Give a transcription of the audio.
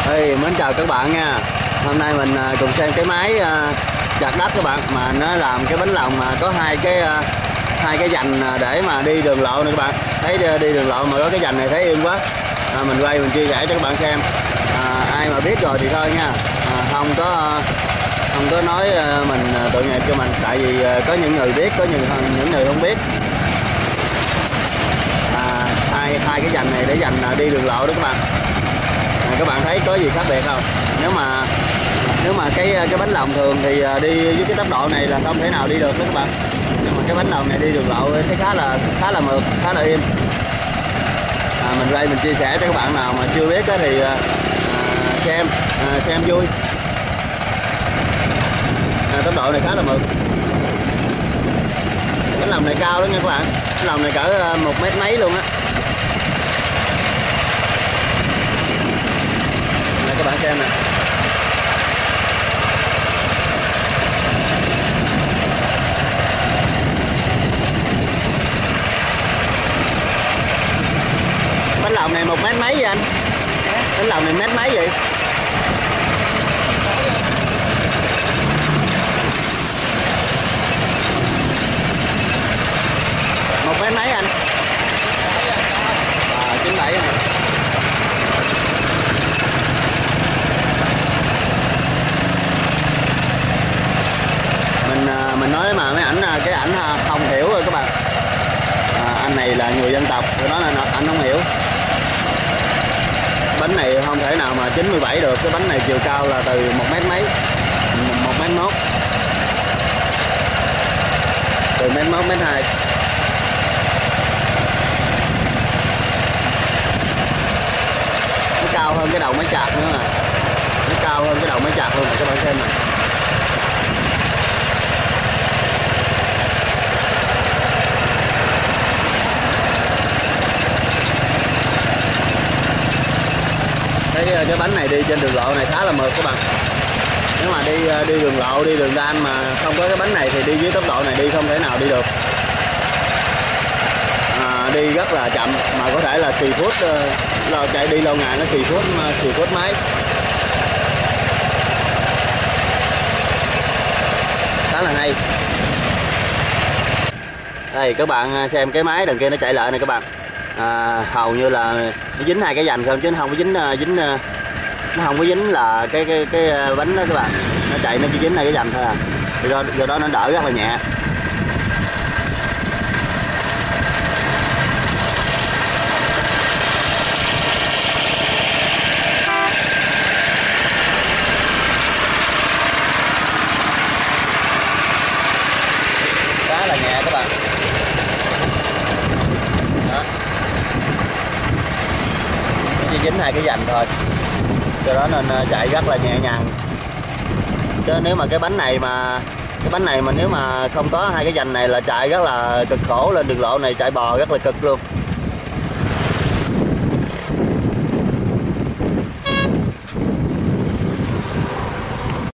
Mến chào các bạn nha. Hôm nay mình cùng xem cái máy chặt đất các bạn, mà nó làm cái bánh lòng mà có hai cái dành để mà đi đường lộ này các bạn. Thấy đi đường lộ mà có cái dành này thấy yên quá. Mình quay mình chia sẻ cho các bạn xem. Ai mà biết rồi thì thôi nha. Không có nói mình tội nghiệp cho mình, tại vì có những người biết, có những người không biết. Hai cái dành này để dành đi đường lộ đó các bạn. Các bạn thấy có gì khác biệt không? Nếu mà cái bánh lòng thường thì đi với cái tốc độ này là không thể nào đi được đó các bạn. Nhưng mà cái bánh lòng này đi đường lộ thấy khá là mượt, khá là êm. Mình đây mình chia sẻ cho các bạn nào mà chưa biết thì xem vui. Tốc độ này khá là mượt. Bánh lòng này cao đó nha các bạn. Bánh lòng này cỡ 1 mét mấy luôn á. Các bạn xem nè. Bánh lòng này 1 mét mấy vậy anh? Bánh lòng này mét mấy vậy? 1 mét mấy anh? 97 này. Mình nói mà mấy ảnh cái ảnh không hiểu rồi các bạn. Anh này là người dân tộc, đó là anh không hiểu. Bánh này không thể nào mà 97 được. Cái bánh này chiều cao là từ 1 mét mấy, 1 mét 1, từ mét 1 mét 2. Nó cao hơn cái đầu máy chạc nữa nè. Nó cao hơn cái đầu máy chạc luôn nè các bạn xem nè. Cái bánh này đi trên đường lộ này khá là mượt các bạn. Nếu mà đi đường lộ, đi đường đan mà không có cái bánh này thì đi với tốc độ này đi không thể nào đi được. Đi rất là chậm, mà có thể là 10 phút, chạy đi lâu ngày nó 10 phút máy. Khá là hay. Đây các bạn xem cái máy đằng kia nó chạy lại này các bạn. Hầu như là nó dính hai cái dành không, chứ nó không có nó không có dính là cái bánh đó các bạn. Nó chạy nó chỉ dính hai cái dành thôi à. Do đó nó đỡ rất là nhẹ. Khá là nhẹ các bạn. Đó. Nó chỉ dính hai cái dành thôi, do đó nên chạy rất là nhẹ nhàng. Chứ nếu mà cái bánh này mà nếu mà không có hai cái dành này là chạy rất là cực khổ, lên đường lộ này chạy bò rất là cực luôn.